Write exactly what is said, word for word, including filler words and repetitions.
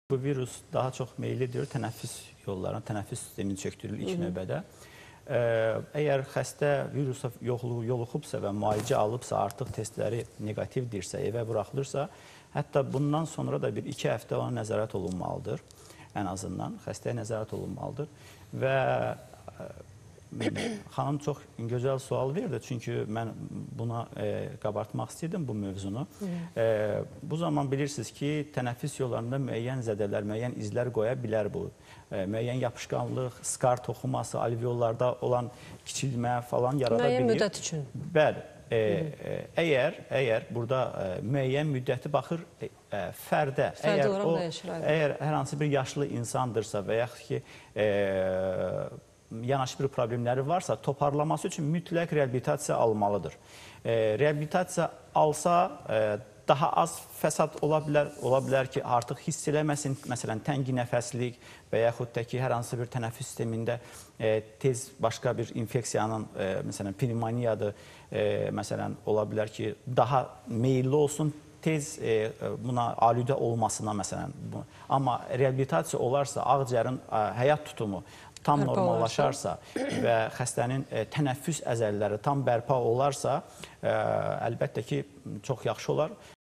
Bu virus daha çox meyillidir tənəffüs yollarına, tənəffüs sistemini çökdürür ilk növbədə. Əgər xəstə virusa yoluxubsa və müalicə alıbsa, artıq testləri negativdirsə, evə buraxılırsa, hətta bundan sonra da bir iki həftə ona nəzarət olunmalıdır. Ən azından xəstəyə nəzarət olunmalıdır. Və xanım çox gözəl sual verdi, çünki mən buna e, qabartmaq istəyirdim bu mövzunu. E, bu zaman bilirsiniz ki, tənəffüs yollarında müəyyən zədələr, müəyyən izlər qoya bilər bu. E, müəyyən yapışqanlıq, skar toxuması, alveollarda olan kiçilmə falan yarada bilir. Müəyyən müddət üçün. Bəli. E, e, əgər, əgər burada e, müəyyən müddəti baxır e, fərdə, Fərdi əgər, o, dəyişir, əgər hər hansı bir yaşlı insandırsa və yaxud ki, e, yanaşı bir problemləri varsa, toparlaması üçün mütləq reabilitasiya almalıdır. E, reabilitasiya alsa, e, daha az fəsad ola bilər, ola bilər ki, artıq hiss eləməsin, məsələn, təngi nəfəslik və yaxud da ki, hər hansı bir tənəffüs sistemində e, tez başqa bir infeksiyanın, e, məsələn, pnevmoniyadır, e, məsələn, ola bilər ki, daha meyilli olsun, tez e, buna alüdə olmasına, məsələn. Bu. Amma reabilitasiya olarsa, ağciyərin e, həyat tutumu tam normallaşarsa və xəstənin e, tənəffüs əzələləri tam bərpa olarsa, e, əlbəttə ki, çox yaxşı olar.